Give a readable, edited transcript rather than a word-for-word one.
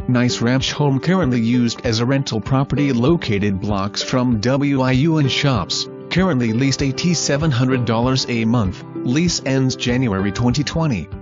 Nice ranch home currently used as a rental property located blocks from WIU and shops. Currently leased $8,700 a month. Lease ends January 2020.